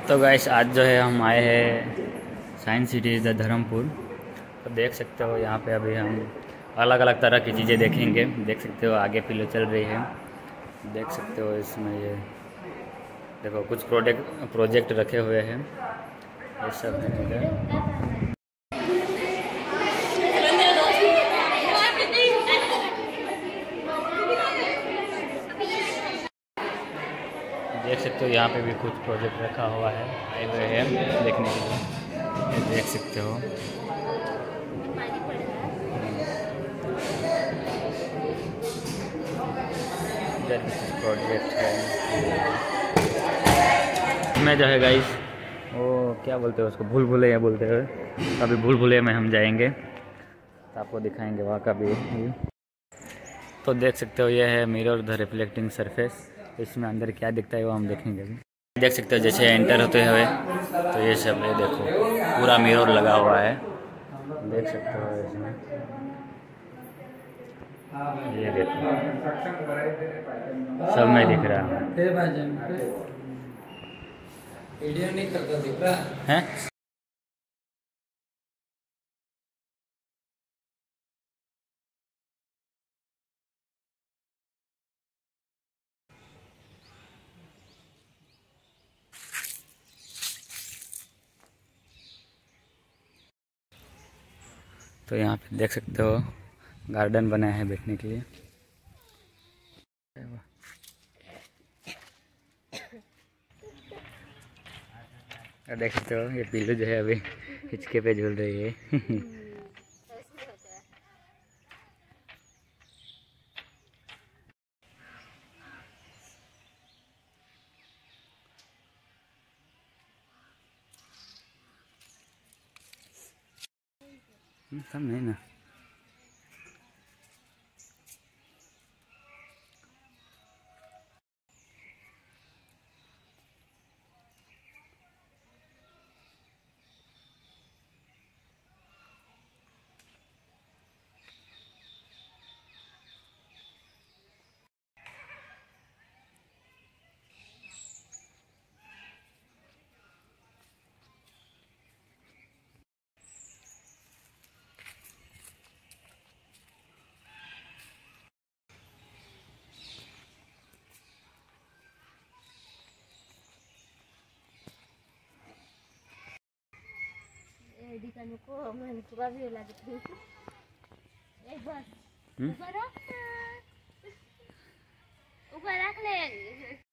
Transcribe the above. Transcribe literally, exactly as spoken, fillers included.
तो गाइस आज जो है हम आए हैं साइंस सिटी द धर्मपुर। तो देख सकते हो यहाँ पे अभी हम अलग अलग तरह की चीज़ें देखेंगे। देख सकते हो आगे पिलो चल रही है, देख सकते हो इसमें ये देखो कुछ प्रोजेक्ट प्रोजेक्ट रखे हुए हैं, ये सब है इधर। देख सकते हो यहाँ पे भी कुछ प्रोजेक्ट रखा हुआ है, आए हुए हैं देखने के लिए, ये देख सकते हो। इधर भी कुछ प्रोजेक्ट है। मैं जो है गाइस वो क्या बोलते हैं उसको, भूल भुलैया बोलते हैं। अभी भूल भुलैया में हम जाएंगे तो आपको दिखाएंगे वहाँ का भी। तो देख सकते हो ये है मिरर द रिफ्लेक्टिंग सरफेस, इसमें अंदर क्या दिखता है वो हम देखेंगे अभी। देख सकते हो जैसे एंटर होते हुए तो ये सब ये देखो पूरा मिरर लगा हुआ है, देख सकते हो इसमें। ये देखो सब में दिख रहा है। तो यहाँ पे देख सकते हो गार्डन बना है बैठने के लिए। देख सकते हो ये पिल्लू जो है अभी हिचके पे झूल रही है। सब नहीं ना। को मन को भी लगे एक बार ऊपर रख ऊपर रख ले।